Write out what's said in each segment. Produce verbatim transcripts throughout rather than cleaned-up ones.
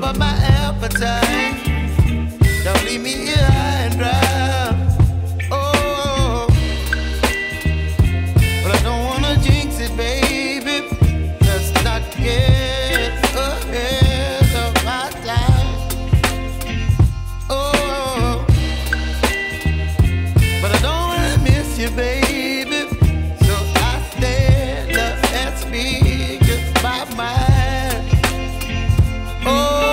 up my appetite. Don't leave me here high and dry. Oh, but I don't wanna jinx it, baby. Let's not get ahead of my time. Oh, but I don't wanna miss you, baby. So I stand up and speak my mind. Oh.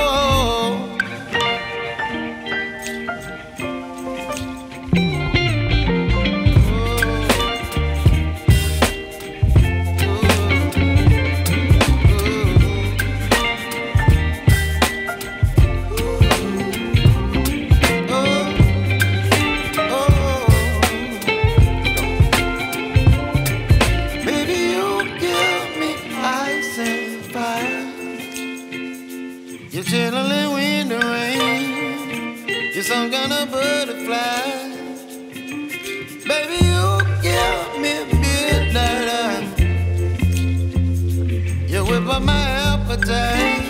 You're chilling when the rain. You're some kind of butterfly. Baby, you give me midnight. You whip up my appetite.